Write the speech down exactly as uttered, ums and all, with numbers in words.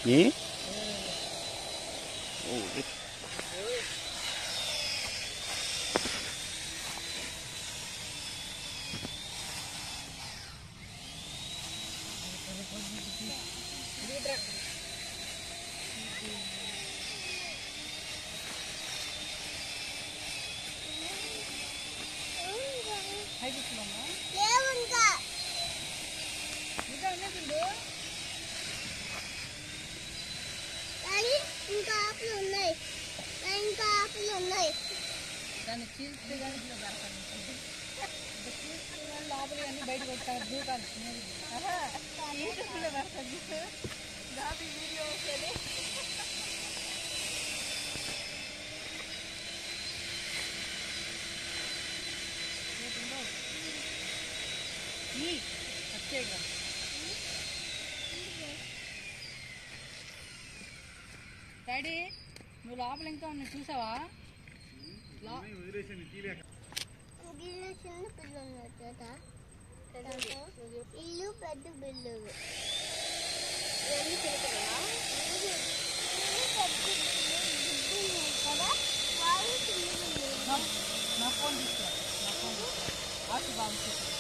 ఏ ఇంకా ఆకులు ఉన్నాయి ఇంకా ఆకులు ఉన్నాయి దాన్ని చీల్స్తే కానీ ఇట్లా దొరకండి చీల్స్తే లోపల అన్నీ బయటకు వచ్చారు దూకాలి యూట్యూబ్లో దొరకండి దాని వీడియో వస్తుంది వచ్చేగా డాడీ నువ్వు లోపల ఇంకా ఉన్నా చూసావా చిన్న పిల్లలు ఇల్లు పెద్ద బిల్లు కదా వాళ్ళు చిన్న బిల్లు నా ఫోన్ తీసుకురా నా ఫోన్ ఆశ బాగుంటుంది